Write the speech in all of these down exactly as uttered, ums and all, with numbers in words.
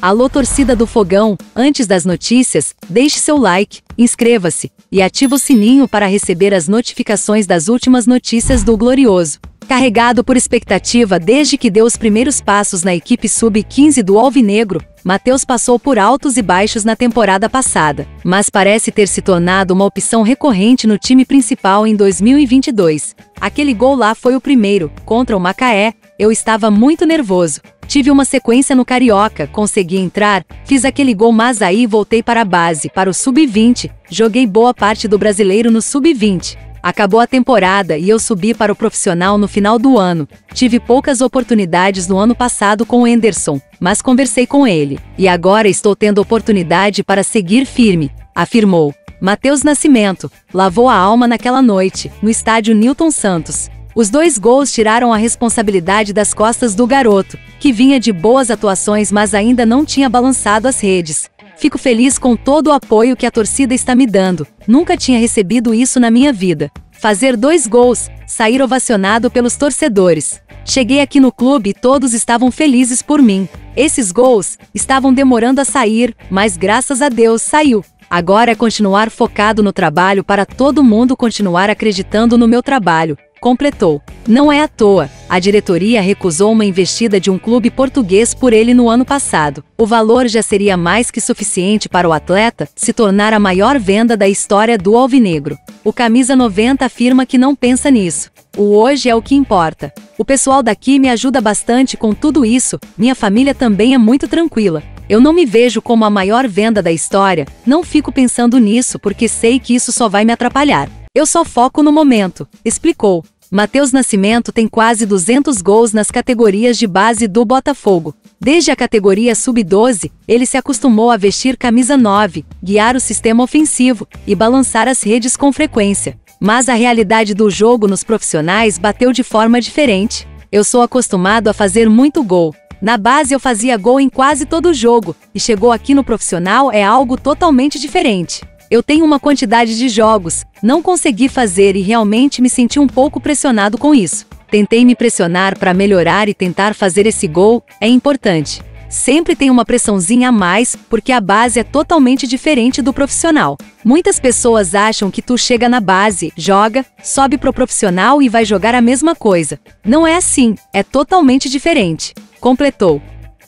Alô torcida do Fogão, antes das notícias, deixe seu like, inscreva-se e ative o sininho para receber as notificações das últimas notícias do Glorioso. Carregado por expectativa desde que deu os primeiros passos na equipe sub quinze do Alvinegro, Matheus passou por altos e baixos na temporada passada, mas parece ter se tornado uma opção recorrente no time principal em dois mil e vinte e dois. Aquele gol lá foi o primeiro, contra o Macaé. Eu estava muito nervoso. Tive uma sequência no Carioca, consegui entrar, fiz aquele gol, mas aí voltei para a base, para o sub vinte, joguei boa parte do Brasileiro no sub vinte. Acabou a temporada e eu subi para o profissional no final do ano. Tive poucas oportunidades no ano passado com o Henderson, mas conversei com ele. E agora estou tendo oportunidade para seguir firme, afirmou. Matheus Nascimento lavou a alma naquela noite, no estádio Newton Santos. Os dois gols tiraram a responsabilidade das costas do garoto, que vinha de boas atuações mas ainda não tinha balançado as redes. Fico feliz com todo o apoio que a torcida está me dando. Nunca tinha recebido isso na minha vida. Fazer dois gols, sair ovacionado pelos torcedores. Cheguei aqui no clube e todos estavam felizes por mim. Esses gols estavam demorando a sair, mas graças a Deus saiu. Agora é continuar focado no trabalho para todo mundo continuar acreditando no meu trabalho, completou. Não é à toa, a diretoria recusou uma investida de um clube português por ele no ano passado. O valor já seria mais que suficiente para o atleta se tornar a maior venda da história do Alvinegro. O camisa noventa afirma que não pensa nisso. O hoje é o que importa. O pessoal daqui me ajuda bastante com tudo isso, minha família também é muito tranquila. Eu não me vejo como a maior venda da história, não fico pensando nisso porque sei que isso só vai me atrapalhar. Eu só foco no momento, explicou. Matheus Nascimento tem quase duzentos gols nas categorias de base do Botafogo. Desde a categoria sub doze, ele se acostumou a vestir camisa nove, guiar o sistema ofensivo e balançar as redes com frequência. Mas a realidade do jogo nos profissionais bateu de forma diferente. Eu sou acostumado a fazer muito gol. Na base eu fazia gol em quase todo jogo, e chegou aqui no profissional é algo totalmente diferente. Eu tenho uma quantidade de jogos, não consegui fazer e realmente me senti um pouco pressionado com isso. Tentei me pressionar para melhorar e tentar fazer esse gol, é importante. Sempre tem uma pressãozinha a mais, porque a base é totalmente diferente do profissional. Muitas pessoas acham que tu chega na base, joga, sobe pro profissional e vai jogar a mesma coisa. Não é assim, é totalmente diferente, completou.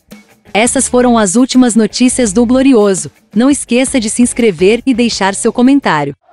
Essas foram as últimas notícias do Glorioso. Não esqueça de se inscrever e deixar seu comentário.